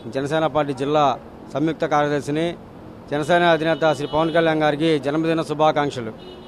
Janasena party జిల్లా సంయుక్త కార్యదర్శిని. జనసేన అధినేత శ్రీ పవన్ కళ్యాణ్ గారికి జన్మదిన శుభాకాంక్షలు.